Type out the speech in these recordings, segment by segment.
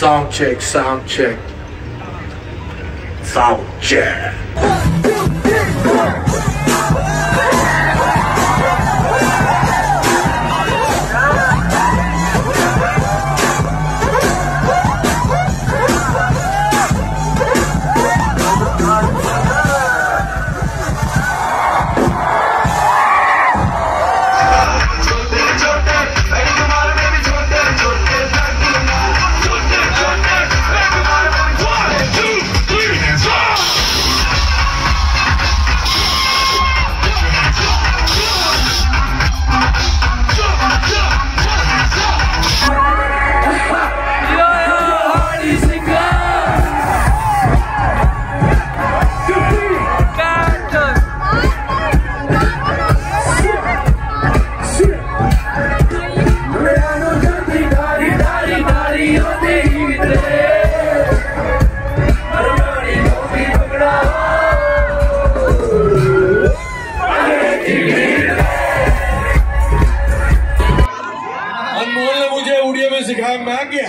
Sound check, sound check. Sound check. सिखाया मैं क्या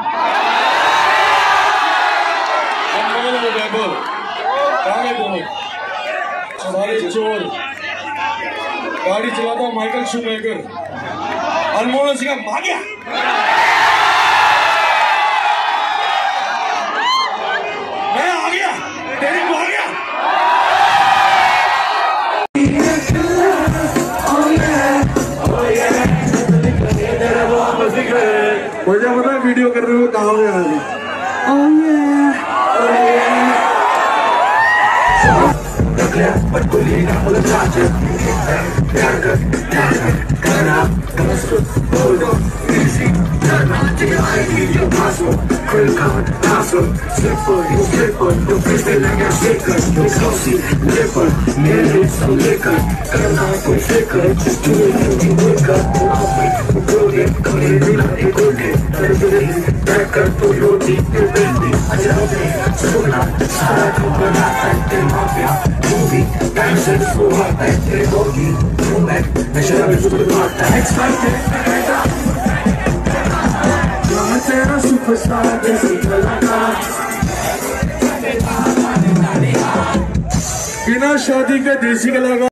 सारे चोर गाड़ी चलाता माइकल शूमेकर अनमोल ने सिखा मैं क्या मैं आ गया तेरी को आ गया मुझे पता वीडियो कर रहे हो कहाँ से आ रही बिना शादी के देसी कलाकार